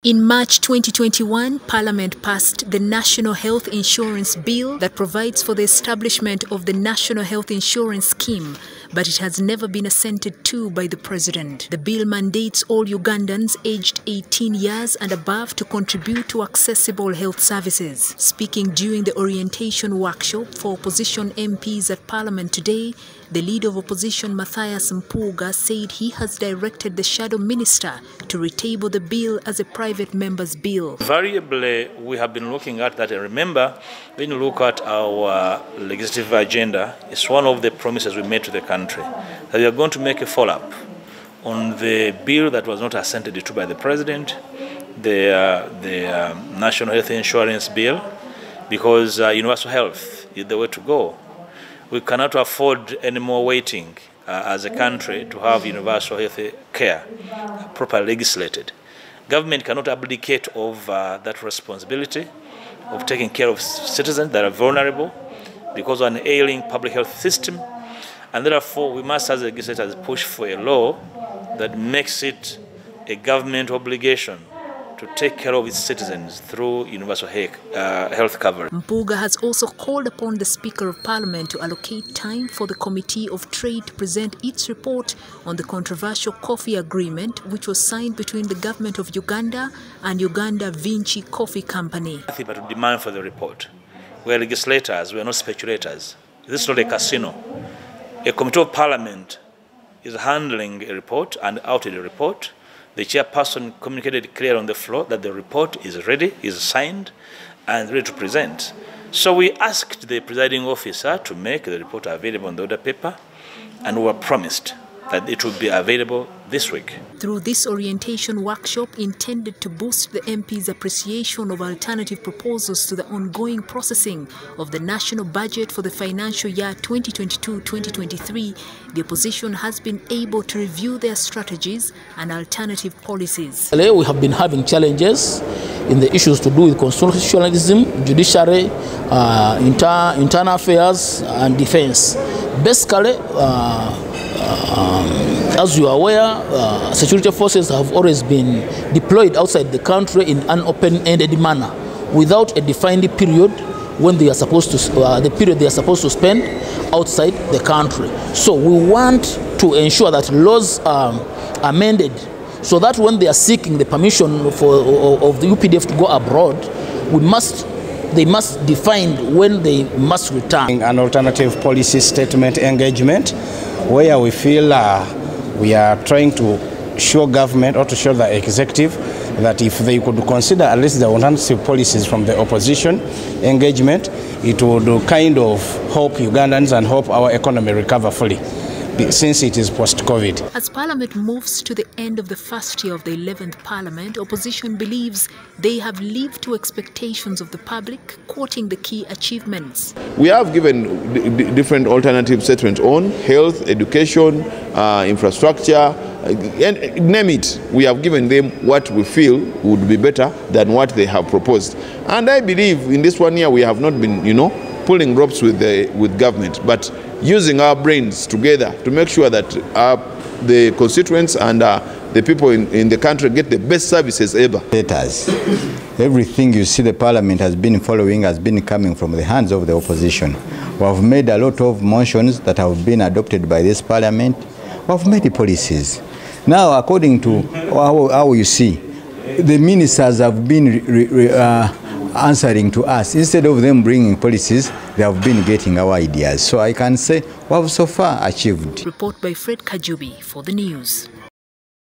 In March 2021, Parliament passed the National Health Insurance Bill that provides for the establishment of the National Health Insurance Scheme, but it has never been assented to by the President. The bill mandates all Ugandans aged 18 years and above to contribute to accessible health services. Speaking during the orientation workshop for opposition MPs at Parliament today, the leader of opposition, Mathias Mpuuga, said he has directed the shadow minister to retable the bill as a private member's bill. Variably, we have been looking at that. And remember, when you look at our legislative agenda, it's one of the promises we made to the country that we are going to make a follow-up on the bill that was not assented to by the President, the National Health Insurance Bill, because universal health is the way to go. We cannot afford any more waiting as a country to have universal health care properly legislated. Government cannot abdicate of that responsibility of taking care of citizens that are vulnerable because of an ailing public health system, and therefore we must, as legislators, push for a law that makes it a government obligation to take care of its citizens through universal health coverage. Mpuuga has also called upon the Speaker of Parliament to allocate time for the Committee of Trade to present its report on the controversial coffee agreement which was signed between the government of Uganda and Uganda Vinci Coffee Company. Nothing but to demand for the report. We are legislators, we are not speculators. This is not a casino. A Committee of Parliament is handling a report and outed a report. The chairperson communicated clearly on the floor that the report is ready, is signed, and ready to present. So we asked the presiding officer to make the report available on the order paper, and we were promised that it would be available this week. Through this orientation workshop intended to boost the MP's appreciation of alternative proposals to the ongoing processing of the national budget for the financial year 2022-2023, the opposition has been able to review their strategies and alternative policies. We have been having challenges in the issues to do with constitutionalism, judiciary, internal affairs and defense. Basically, as you are aware, security forces have always been deployed outside the country in an open-ended manner without a defined period when they are supposed to, the period they are supposed to spend outside the country. So we want to ensure that laws are amended so that when they are seeking the permission of the UPDF to go abroad, they must define when they must return. An alternative policy statement engagement where we feel we are trying to show government or to show the executive that if they could consider at least the alternative policies from the opposition engagement, it would kind of help Ugandans and help our economy recover fully, since it is post-COVID. As Parliament moves to the end of the first year of the 11th Parliament, opposition believes they have lived to expectations of the public, quoting the key achievements. We have given different alternative statements on health, education, infrastructure, and name it. We have given them what we feel would be better than what they have proposed. And I believe in this 1 year we have not been, pulling ropes with government, but using our brains together to make sure that the constituents and the people in the country get the best services ever. Everything you see the Parliament has been following has been coming from the hands of the opposition. We have made a lot of motions that have been adopted by this Parliament. We have made the policies. Now, according to how you see, the ministers have been answering to us. Instead of them bringing policies, they have been getting our ideas. So I can say we have so far achieved. Report by Fred Kajubi for the news.